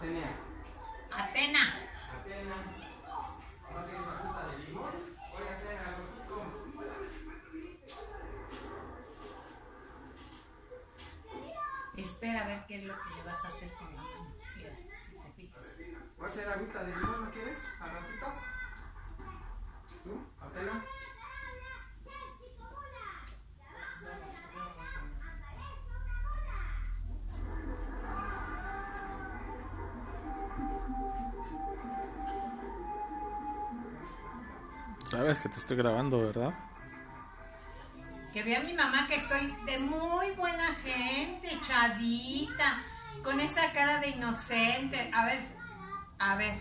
Atena. Atena. Atena. ¿No tienes agüita de limón? Voy a hacer algo. Espera a ver qué es lo que le vas a hacer con la mano. Mira, si te fijas. Voy a hacer agüita de limón, ¿no quieres? ¿Al ratito? ¿Tú? ¿Atena? Sabes que te estoy grabando, ¿verdad? Que vea mi mamá que estoy de muy buena gente, chavita, con esa cara de inocente. A ver, a ver.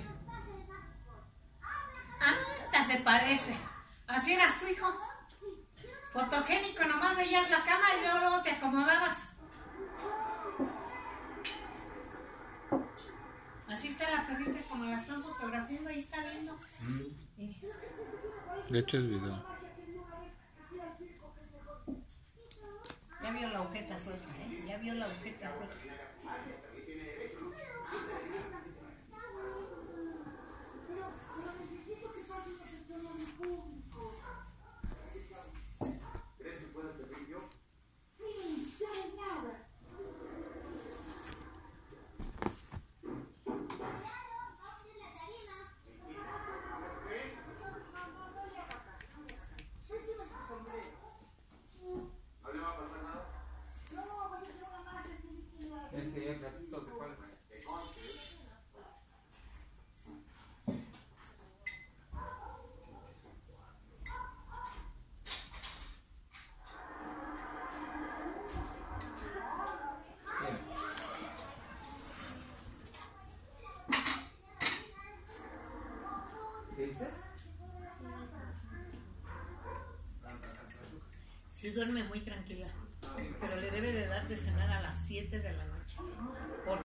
Hasta se parece. Así eras tu hijo. Fotogénico, nomás veías la cámara y luego te acomodabas. Así está la perrita como la están fotografiando, ahí está viendo. De hecho es video. Ya vio la agujeta suelta, ¿eh? Ya vio la agujeta suelta. Platitos de cuáles. ¿Qué dices? Sí duerme muy tranquila, pero le debe de dar de cenar a las 7 de la noche.